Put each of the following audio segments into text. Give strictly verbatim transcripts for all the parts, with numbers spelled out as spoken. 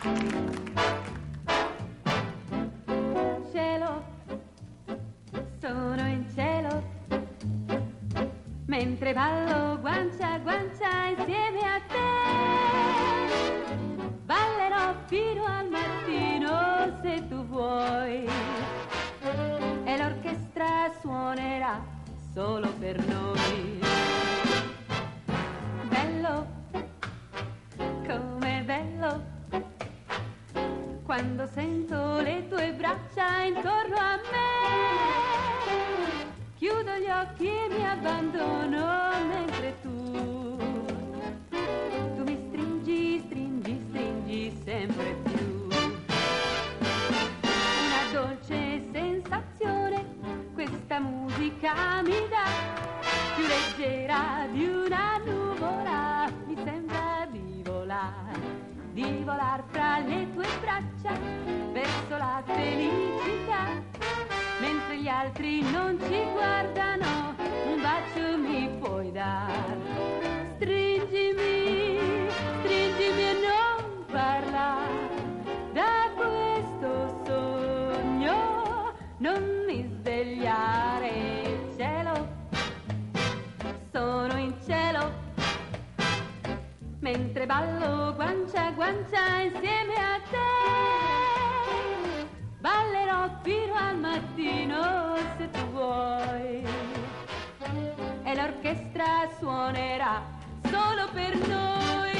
Cielo, sono in cielo, mentre ballo guancia a guancia insieme a te. Ballerò fino al mattino se tu vuoi, e l'orchestra suonerà solo per noi. Bello, com'è bello, quando sento le tue braccia intorno a me. Chiudo gli occhi e mi abbandono mentre tu, tu mi stringi, stringi, stringi sempre più. Una dolce sensazione questa musica mi dà, più leggera di una nuvola, mi sembra di volare, di volar fra le tue braccia verso la felicità. Mentre gli altri non ci guardano, un bacio mi puoi dar. Stringimi, stringimi e non parlare, da questo sogno non mi svegliare. Cielo, sono in cielo, mentre ballo guancia a guancia insieme a te. Ballerò fino al mattino se tu vuoi, e l'orchestra suonerà solo per noi.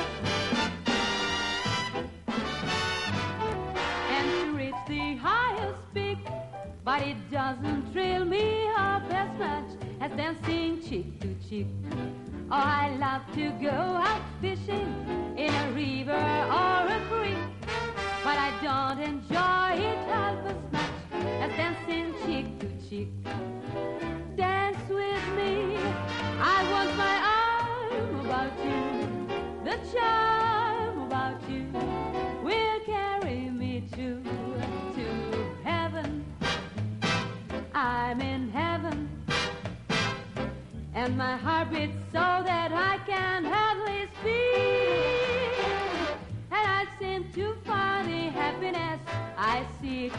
And to reach the highest peak, but it doesn't thrill me half as much as dancing cheek to cheek. Oh, I love to go out fishing in a river or a creek, but I don't enjoy it half as much as dancing cheek to cheek. Dance with me, I want my arm about you. The charm about you will carry me to, to heaven. I'm in heaven, and my heart beats so that I can hardly speak. And I seem to find the happiness I seek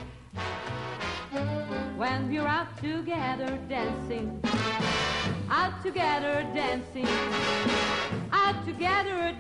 when we're out together dancing, out together dancing, out together